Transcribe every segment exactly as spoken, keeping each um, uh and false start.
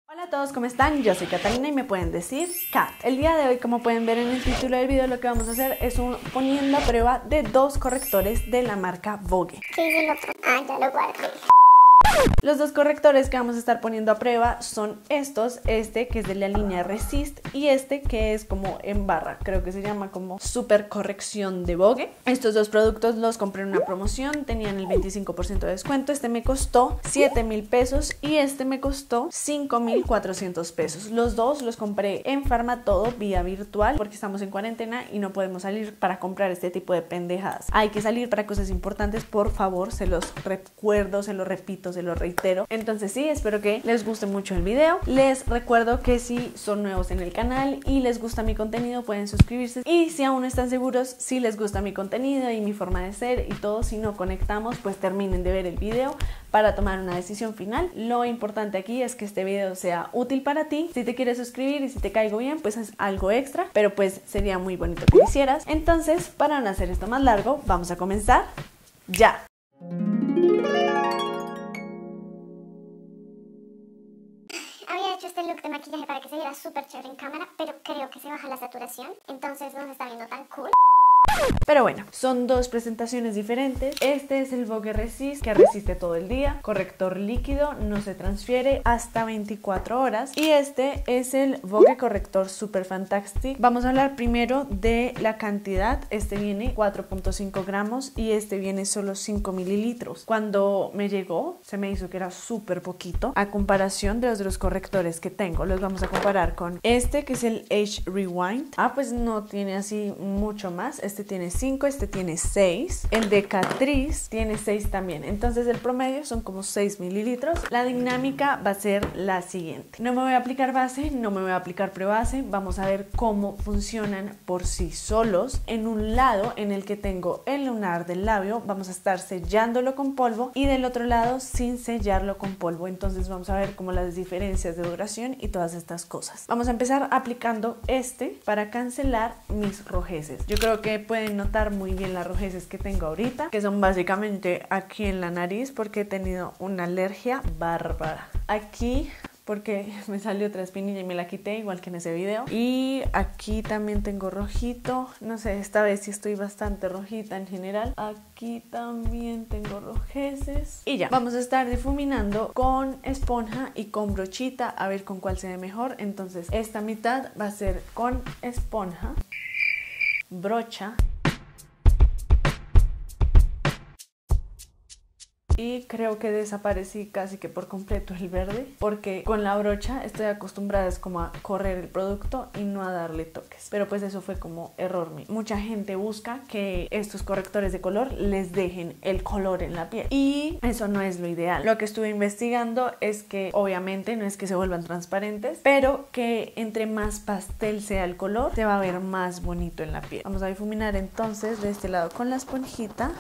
Hola a todos, ¿cómo están? Yo soy Catalina y me pueden decir Kat. El día de hoy, como pueden ver en el título del video, lo que vamos a hacer es un poniendo a prueba de dos correctores de la marca Vogue. ¿Qué es el otro? Ah, ya lo guardé. Los dos correctores que vamos a estar poniendo a prueba son estos, este que es de la línea Resist y este que es como en barra, creo que se llama como super corrección de Vogue. Estos dos productos los compré en una promoción, tenían el veinticinco por ciento de descuento. Este me costó siete mil pesos y este me costó cinco mil cuatrocientos pesos. Los dos los compré en Farmatodo vía virtual porque estamos en cuarentena y no podemos salir para comprar este tipo de pendejadas. Hay que salir para cosas importantes, por favor, se los recuerdo, se los repito, se los reitero. Entonces sí, espero que les guste mucho el video. Les recuerdo que si son nuevos en el canal y les gusta mi contenido, pueden suscribirse. Y si aún no están seguros si les gusta mi contenido y mi forma de ser y todo, si no conectamos, pues terminen de ver el video para tomar una decisión final. Lo importante aquí es que este video sea útil para ti. Si te quieres suscribir y si te caigo bien, pues es algo extra, pero pues sería muy bonito que lo hicieras. Entonces, para no hacer esto más largo, vamos a comenzar ya. Había hecho este look de maquillaje para que se viera súper chévere en cámara, pero creo que se baja la saturación, entonces no se está viendo tan cool. Pero bueno, son dos presentaciones diferentes. Este es el Vogue Resist, que resiste todo el día, corrector líquido, no se transfiere hasta veinticuatro horas. Y este es el Vogue Corrector Super Fantastic. Vamos a hablar primero de la cantidad. Este viene cuatro punto cinco gramos y este viene solo cinco mililitros. Cuando me llegó, se me hizo que era súper poquito a comparación de los otros correctores que tengo. Los vamos a comparar con este, que es el Age Rewind. Ah, pues no tiene así mucho más. Este tiene cinco, este tiene seis. El de Catrice tiene seis también. Entonces el promedio son como seis mililitros. La dinámica va a ser la siguiente. No me voy a aplicar base, no me voy a aplicar prebase. Vamos a ver cómo funcionan por sí solos. En un lado, en el que tengo el lunar del labio, vamos a estar sellándolo con polvo y del otro lado sin sellarlo con polvo. Entonces vamos a ver como las diferencias de duración y todas estas cosas. Vamos a empezar aplicando este para cancelar mis rojeces. Yo creo que pueden notar muy bien las rojeces que tengo ahorita, que son básicamente aquí en la nariz porque he tenido una alergia bárbara. Aquí porque me salió otra espinilla y me la quité, igual que en ese video. Y aquí también tengo rojito. No sé, esta vez sí estoy bastante rojita en general. Aquí también tengo rojeces. Y ya, vamos a estar difuminando con esponja y con brochita a ver con cuál se ve mejor. Entonces, esta mitad va a ser con esponja, brocha y creo que desaparecí casi que por completo el verde porque con la brocha estoy acostumbrada es como a correr el producto y no a darle toques, pero pues eso fue como error mío. Mucha gente busca que estos correctores de color les dejen el color en la piel y eso no es lo ideal. Lo que estuve investigando es que obviamente no es que se vuelvan transparentes, pero que entre más pastel sea el color se va a ver más bonito en la piel. Vamos a difuminar entonces de este lado con la esponjita.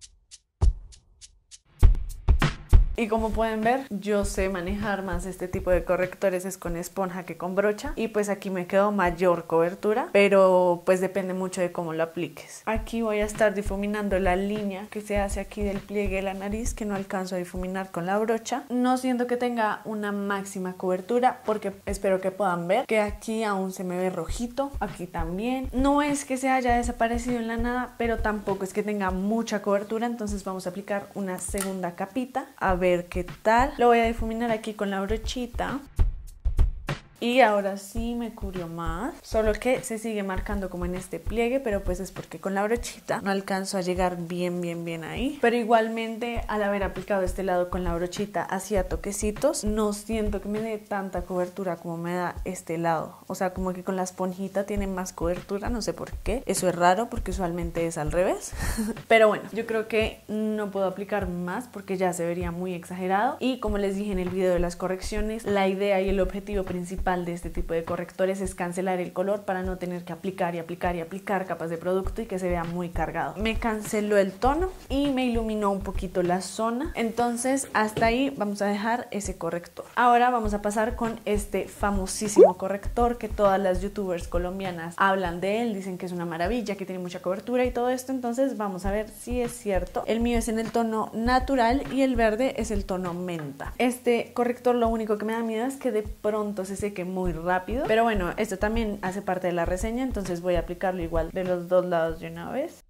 Y como pueden ver, yo sé manejar más este tipo de correctores es con esponja que con brocha. Y pues aquí me quedó mayor cobertura, pero pues depende mucho de cómo lo apliques. Aquí voy a estar difuminando la línea que se hace aquí del pliegue de la nariz, que no alcanzo a difuminar con la brocha. No siento que tenga una máxima cobertura, porque espero que puedan ver que aquí aún se me ve rojito, aquí también. No es que se haya desaparecido en la nada, pero tampoco es que tenga mucha cobertura. Entonces vamos a aplicar una segunda capita, a ver qué tal. Lo voy a difuminar aquí con la brochita. Y ahora sí me cubrió más, solo que se sigue marcando como en este pliegue, pero pues es porque con la brochita no alcanzo a llegar bien, bien, bien ahí. Pero igualmente al haber aplicado este lado con la brochita hacia toquecitos, no siento que me dé tanta cobertura como me da este lado. O sea, como que con la esponjita tiene más cobertura, no sé por qué. Eso es raro porque usualmente es al revés. Pero bueno, yo creo que no puedo aplicar más porque ya se vería muy exagerado. Y como les dije en el video de las correcciones, la idea y el objetivo principal principal de este tipo de correctores es cancelar el color para no tener que aplicar y aplicar y aplicar capas de producto y que se vea muy cargado. Me canceló el tono y me iluminó un poquito la zona, entonces hasta ahí vamos a dejar ese corrector. Ahora vamos a pasar con este famosísimo corrector que todas las youtubers colombianas hablan de él, dicen que es una maravilla, que tiene mucha cobertura y todo esto, entonces vamos a ver si es cierto. El mío es en el tono natural y el verde es el tono menta. Este corrector lo único que me da miedo es que de pronto se seque muy rápido, pero bueno, esto también hace parte de la reseña, entonces voy a aplicarlo igual de los dos lados de una vez.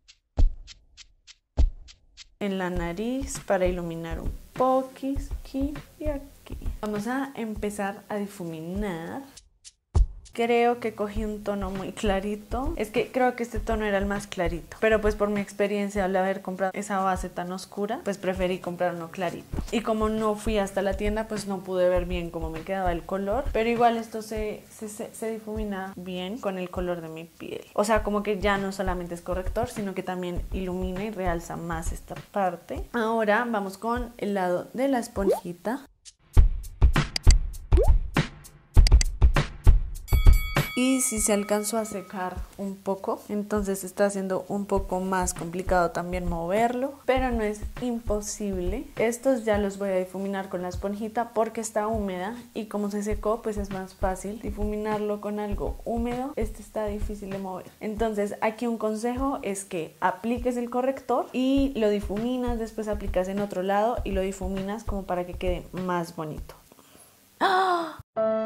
En la nariz para iluminar un poquis, aquí y aquí. Vamos a empezar a difuminar. Creo que cogí un tono muy clarito. Es que creo que este tono era el más clarito, pero pues por mi experiencia al haber comprado esa base tan oscura, pues preferí comprar uno clarito. Y como no fui hasta la tienda, pues no pude ver bien cómo me quedaba el color, pero igual esto se, se, se, se difumina bien con el color de mi piel. O sea, como que ya no solamente es corrector, sino que también ilumina y realza más esta parte. Ahora vamos con el lado de la esponjita. Y si se alcanzó a secar un poco, entonces está haciendo un poco más complicado también moverlo, pero no es imposible. Estos ya los voy a difuminar con la esponjita porque está húmeda y como se secó, pues es más fácil difuminarlo con algo húmedo. Este está difícil de mover. Entonces aquí un consejo es que apliques el corrector y lo difuminas, después aplicas en otro lado y lo difuminas como para que quede más bonito. ¡Ah!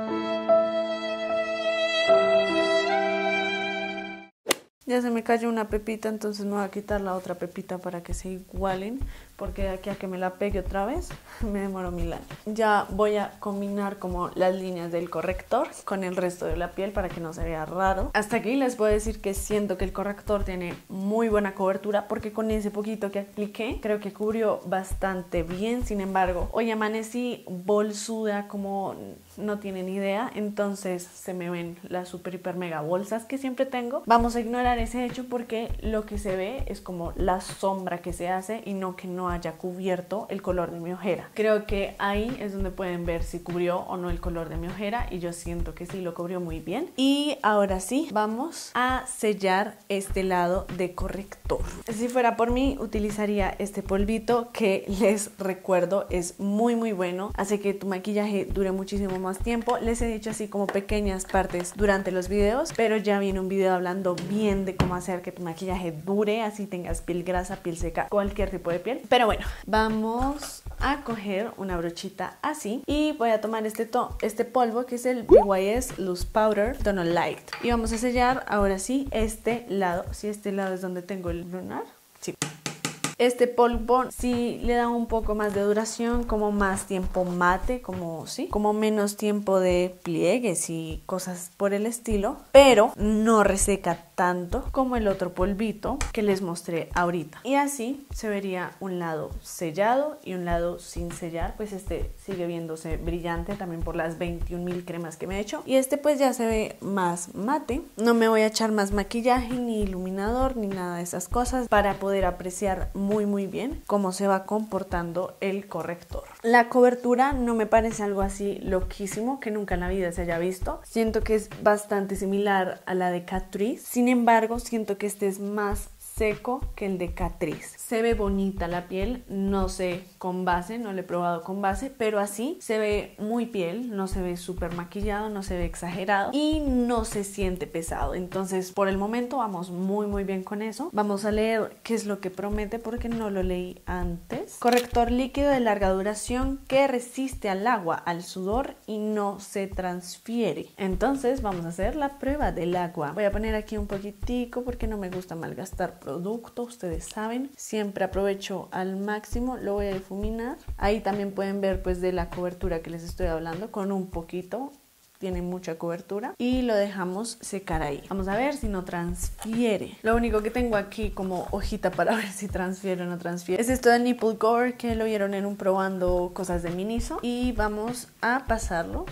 Ya se me cayó una pepita, entonces me voy a quitar la otra pepita para que se igualen, porque de aquí a que me la pegue otra vez me demoro mil años. Ya voy a combinar como las líneas del corrector con el resto de la piel para que no se vea raro. Hasta aquí les puedo decir que siento que el corrector tiene muy buena cobertura porque con ese poquito que apliqué creo que cubrió bastante bien. Sin embargo, hoy amanecí bolsuda como no tienen idea, entonces se me ven las super hiper mega bolsas que siempre tengo. Vamos a ignorar ese hecho porque lo que se ve es como la sombra que se hace y no que no haya cubierto el color de mi ojera. Creo que ahí es donde pueden ver si cubrió o no el color de mi ojera y yo siento que sí lo cubrió muy bien. Y ahora sí, vamos a sellar este lado de corrector. Si fuera por mí, utilizaría este polvito que les recuerdo es muy muy bueno, hace que tu maquillaje dure muchísimo más tiempo. Les he dicho así como pequeñas partes durante los videos, pero ya viene un video hablando bien de cómo hacer que tu maquillaje dure, así tengas piel grasa, piel seca, cualquier tipo de piel. Pero bueno, vamos a coger una brochita así y voy a tomar este, to este polvo que es el B Y S Loose Powder Tono Light y vamos a sellar ahora sí este lado. Si este lado es donde tengo el lunar, sí. Este polvo sí le da un poco más de duración, como más tiempo mate, como sí, como menos tiempo de pliegues y cosas por el estilo, pero no reseca tanto como el otro polvito que les mostré ahorita. Y así se vería un lado sellado y un lado sin sellar, pues este sigue viéndose brillante también por las veintiún mil cremas que me he hecho. Y este pues ya se ve más mate. No me voy a echar más maquillaje, ni iluminador, ni nada de esas cosas para poder apreciar muy muy bien cómo se va comportando el corrector. La cobertura no me parece algo así loquísimo que nunca en la vida se haya visto. Siento que es bastante similar a la de Catrice. Sin embargo, siento que este es más seco que el de Catrice. Se ve bonita la piel, no sé con base, no lo he probado con base, pero así se ve muy piel, no se ve súper maquillado, no se ve exagerado y no se siente pesado. Entonces por el momento vamos muy muy bien con eso. Vamos a leer qué es lo que promete porque no lo leí antes. Corrector líquido de larga duración que resiste al agua, al sudor y no se transfiere. Entonces vamos a hacer la prueba del agua. Voy a poner aquí un poquitico porque no me gusta malgastar producto, ustedes saben, siempre aprovecho al máximo. Lo voy a difuminar. Ahí también pueden ver pues de la cobertura que les estoy hablando, con un poquito, tiene mucha cobertura y lo dejamos secar ahí. Vamos a ver si no transfiere. Lo único que tengo aquí como hojita para ver si transfiere o no transfiere es esto de Nipple Gore, que lo vieron en un probando cosas de Miniso, y vamos a pasarlo.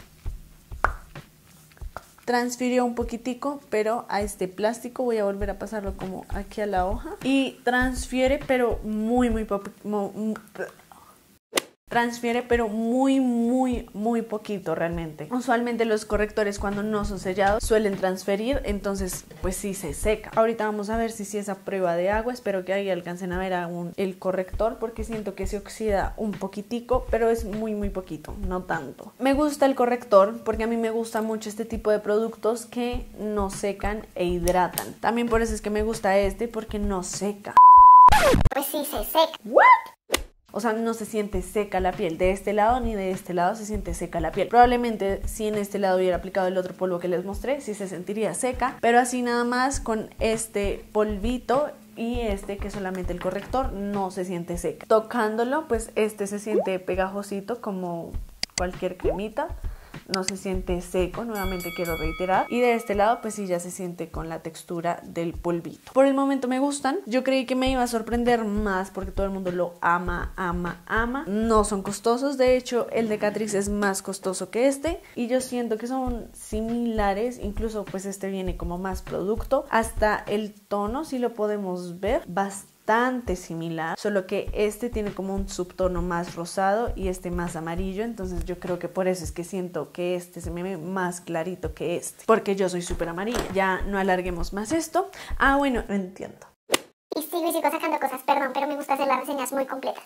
Transfirió un poquitico, pero a este plástico voy a volver a pasarlo como aquí a la hoja y transfiere, pero muy muy poco. transfiere, pero muy, muy, muy poquito realmente. Usualmente los correctores cuando no son sellados suelen transferir, entonces pues sí se seca. Ahorita vamos a ver si sí es a prueba de agua. Espero que ahí alcancen a ver aún el corrector porque siento que se oxida un poquitico, pero es muy, muy poquito, no tanto. Me gusta el corrector porque a mí me gusta mucho este tipo de productos que no secan e hidratan. También por eso es que me gusta este, porque no seca. Pues sí se seca. ¿What? O sea, no se siente seca la piel de este lado ni de este lado se siente seca la piel. Probablemente si en este lado hubiera aplicado el otro polvo que les mostré, sí se sentiría seca, pero así nada más con este polvito y este que es solamente el corrector no se siente seca. Tocándolo, pues este se siente pegajosito como cualquier cremita. No se siente seco, nuevamente quiero reiterar. Y de este lado pues sí ya se siente con la textura del polvito. Por el momento me gustan. Yo creí que me iba a sorprender más porque todo el mundo lo ama, ama, ama. No son costosos. De hecho el de Catrice es más costoso que este. Y yo siento que son similares. Incluso pues este viene como más producto. Hasta el tono, si lo podemos ver, bastante bastante similar, solo que este tiene como un subtono más rosado y este más amarillo, entonces yo creo que por eso es que siento que este se me ve más clarito que este, porque yo soy súper amarilla. Ya no alarguemos más esto. Ah, bueno, no entiendo. Y sigo y sigo sacando cosas, perdón, pero me gusta hacer las reseñas muy completas.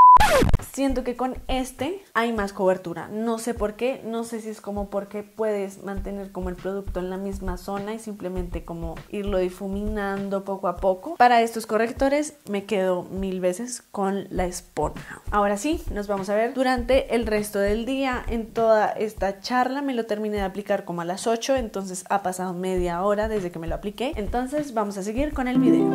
Siento que con este hay más cobertura, no sé por qué, no sé si es como porque puedes mantener como el producto en la misma zona y simplemente como irlo difuminando poco a poco. Para estos correctores me quedo mil veces con la esponja. Ahora sí, nos vamos a ver durante el resto del día. En toda esta charla me lo terminé de aplicar como a las ocho, entonces ha pasado media hora desde que me lo apliqué. Entonces vamos a seguir con el video.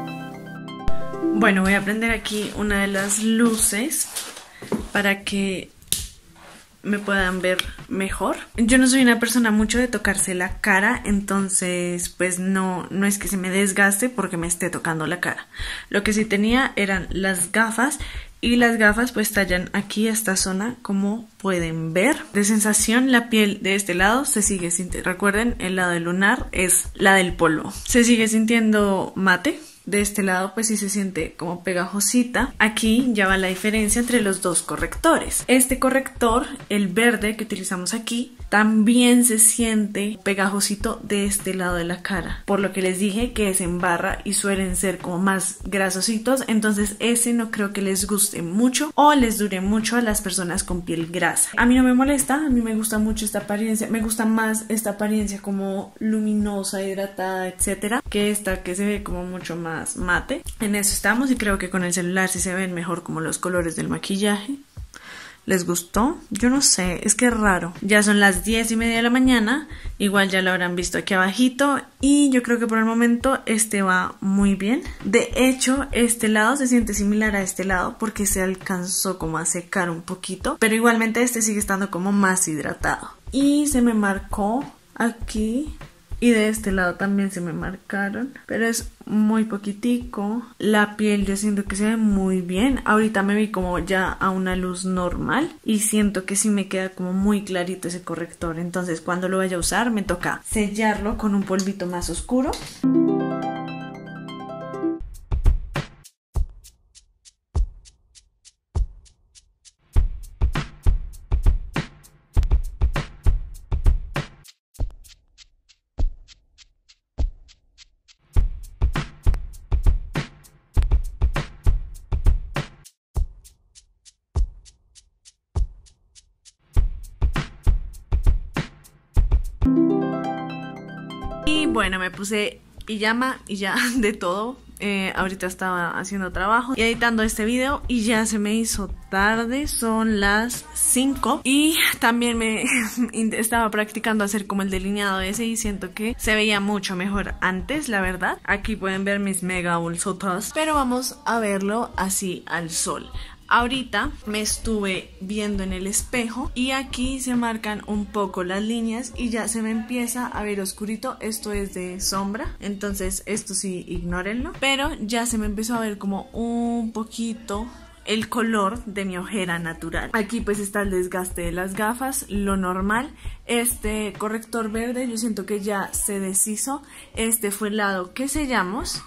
Bueno, voy a prender aquí una de las luces para que me puedan ver mejor. Yo no soy una persona mucho de tocarse la cara, entonces pues no, no es que se me desgaste porque me esté tocando la cara. Lo que sí tenía eran las gafas y las gafas pues tallan aquí esta zona, como pueden ver. De sensación, la piel de este lado se sigue sintiendo, recuerden, el lado del lunar es la del polvo. Se sigue sintiendo mate. De este lado pues sí se siente como pegajosita. Aquí ya va la diferencia entre los dos correctores. Este corrector, el verde que utilizamos aquí, también se siente pegajosito de este lado de la cara. Por lo que les dije que es en barra y suelen ser como más grasositos. Entonces ese no creo que les guste mucho o les dure mucho a las personas con piel grasa. A mí no me molesta, a mí me gusta mucho esta apariencia. Me gusta más esta apariencia como luminosa, hidratada, etcétera, que esta que se ve como mucho más mate. En eso estamos y creo que con el celular sí se ven mejor como los colores del maquillaje. ¿Les gustó? Yo no sé, es que es raro. Ya son las diez y media de la mañana, igual ya lo habrán visto aquí abajito y yo creo que por el momento este va muy bien. De hecho, este lado se siente similar a este lado porque se alcanzó como a secar un poquito, pero igualmente este sigue estando como más hidratado. Y se me marcó aquí y de este lado también se me marcaron, pero es muy poquitico. La piel yo siento que se ve muy bien. Ahorita me vi como ya a una luz normal y siento que sí me queda como muy clarito ese corrector. Entonces cuando lo vaya a usar me toca sellarlo con un polvito más oscuro. Y bueno, me puse pijama y ya de todo. Eh, ahorita estaba haciendo trabajo y editando este video y ya se me hizo tarde, son las cinco y también me estaba practicando hacer como el delineado ese y siento que se veía mucho mejor antes, la verdad. Aquí pueden ver mis mega bolsotas, pero vamos a verlo así al sol. Ahorita me estuve viendo en el espejo y aquí se marcan un poco las líneas y ya se me empieza a ver oscurito. Esto es de sombra, entonces esto sí, ignórenlo. Pero ya se me empezó a ver como un poquito el color de mi ojera natural. Aquí pues está el desgaste de las gafas, lo normal. Este corrector verde yo siento que ya se deshizo. Este fue el lado que sellamos.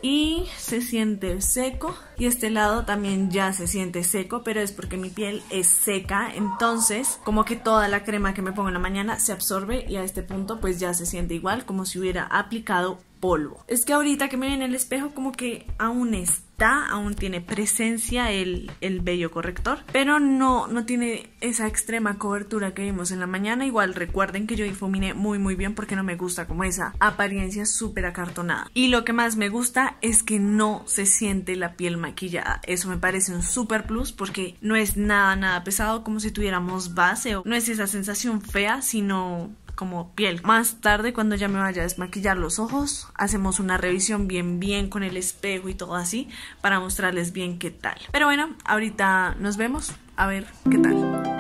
y se siente seco, y este lado también ya se siente seco, pero es porque mi piel es seca, entonces como que toda la crema que me pongo en la mañana se absorbe y a este punto pues ya se siente igual como si hubiera aplicado polvo. Es que ahorita que me vi en el espejo como que aún está, aún tiene presencia el, el vello corrector, pero no, no tiene esa extrema cobertura que vimos en la mañana. Igual recuerden que yo difuminé muy muy bien porque no me gusta como esa apariencia súper acartonada. Y lo que más me gusta es que no se siente la piel maquillada. Eso me parece un super plus porque no es nada nada pesado, como si tuviéramos base, o no es esa sensación fea, sino como piel. Más tarde, cuando ya me vaya a desmaquillar los ojos, hacemos una revisión bien bien con el espejo y todo así para mostrarles bien qué tal. Pero bueno, ahorita nos vemos a ver qué tal.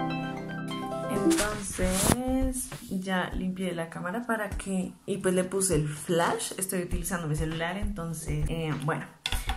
Entonces ya limpié la cámara para que, y pues le puse el flash. Estoy utilizando mi celular, entonces eh, bueno,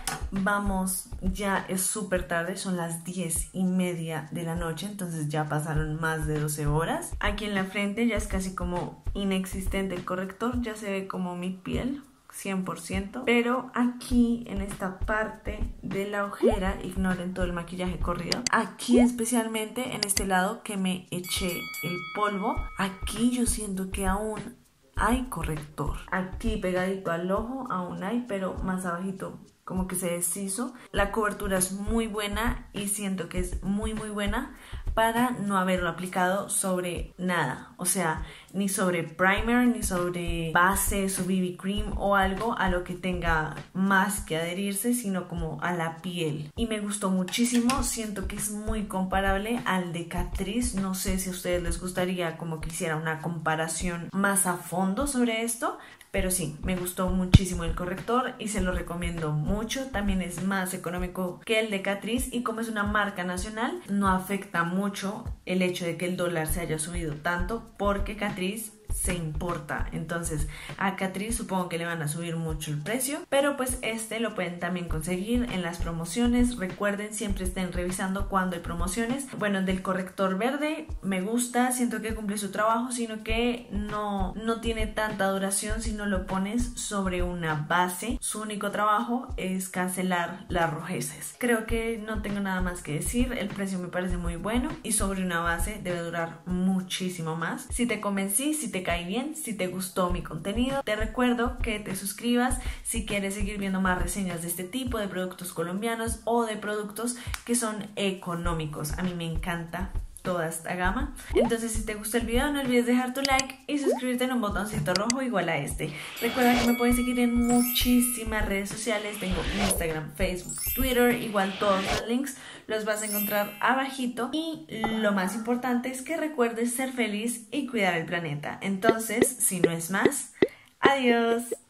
vamos, ya es súper tarde, son las diez y media de la noche, entonces ya pasaron más de doce horas. Aquí en la frente ya es casi como inexistente el corrector, ya se ve como mi piel cien por ciento, pero aquí en esta parte de la ojera, ignoren todo el maquillaje corrido, aquí especialmente en este lado que me eché el polvo, aquí yo siento que aún hay corrector. Aquí pegadito al ojo aún hay, pero más abajito como que se deshizo. La cobertura es muy buena y siento que es muy muy buena para no haberlo aplicado sobre nada, o sea, ni sobre primer, ni sobre base, su B B cream o algo a lo que tenga más que adherirse, sino como a la piel. Y me gustó muchísimo, siento que es muy comparable al de Catrice. No sé si a ustedes les gustaría como que hiciera una comparación más a fondo sobre esto, pero sí, me gustó muchísimo el corrector y se lo recomiendo mucho. También es más económico que el de Catrice y como es una marca nacional, no afecta mucho el hecho de que el dólar se haya subido tanto porque Catrice se importa. Entonces a Catrice supongo que le van a subir mucho el precio, pero pues este lo pueden también conseguir en las promociones. Recuerden, siempre estén revisando cuando hay promociones. Bueno, del corrector verde me gusta, siento que cumple su trabajo, sino que no, no tiene tanta duración si no lo pones sobre una base. Su único trabajo es cancelar las rojeces. Creo que no tengo nada más que decir, el precio me parece muy bueno y sobre una base debe durar muchísimo más. Si te convencí, si te cae bien, si te gustó mi contenido, te recuerdo que te suscribas si quieres seguir viendo más reseñas de este tipo de productos colombianos o de productos que son económicos. A mí me encanta toda esta gama. Entonces, si te gustó el video, no olvides dejar tu like y suscribirte en un botoncito rojo igual a este. Recuerda que me puedes seguir en muchísimas redes sociales. Tengo Instagram, Facebook, Twitter, igual todos los links los vas a encontrar abajito. Y lo más importante es que recuerdes ser feliz y cuidar el planeta. Entonces, si no es más, adiós.